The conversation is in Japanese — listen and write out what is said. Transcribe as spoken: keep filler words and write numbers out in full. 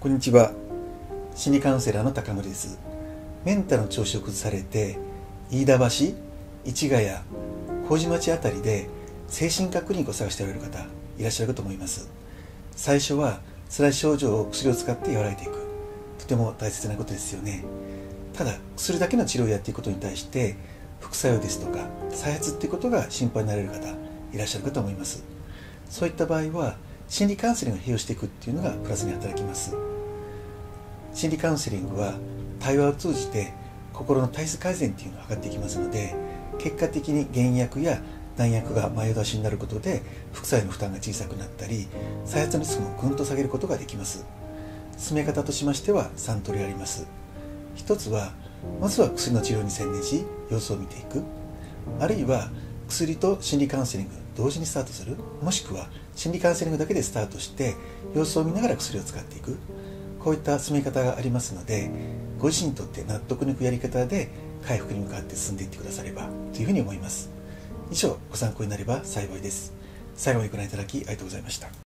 こんにちは。心理カウンセラーの高森です。メンタルの調子を崩されて、飯田橋、市ヶ谷、麹町あたりで精神科クリニックを探しておられる方いらっしゃるかと思います。最初は辛い症状を薬を使って和らげていく。とても大切なことですよね。ただ、薬だけの治療をやっていくことに対して、副作用ですとか再発っていうことが心配になれる方いらっしゃるかと思います。そういった場合は、心理カウンセリングを併用していくっていうのがプラスに働きます。心理カウンセリングは対話を通じて心の体質改善っていうのを図っていきますので、結果的に減薬や弾薬が前倒しになることで副作用の負担が小さくなったり、再発のリスクもぐんと下げることができます。進め方としましてはさん通りあります。一つは、まずは薬の治療に専念し様子を見ていく。あるいは薬と心理カウンセリング同時にスタートする。もしくは心理カウンセリングだけでスタートして様子を見ながら薬を使っていく。こういった進め方がありますので、ご自身にとって納得のいくやり方で回復に向かって進んでいってくださればというふうに思います。以上、ご参考になれば幸いです。最後までご覧いただきありがとうございました。